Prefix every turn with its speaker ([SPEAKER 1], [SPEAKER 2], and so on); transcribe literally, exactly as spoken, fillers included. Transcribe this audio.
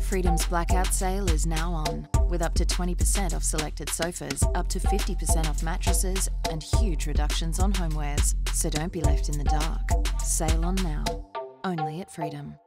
[SPEAKER 1] Freedom's Blackout sale is now on, with up to twenty percent off selected sofas, up to fifty percent off mattresses, and huge reductions on homewares. So don't be left in the dark. Sale on now. Only at Freedom.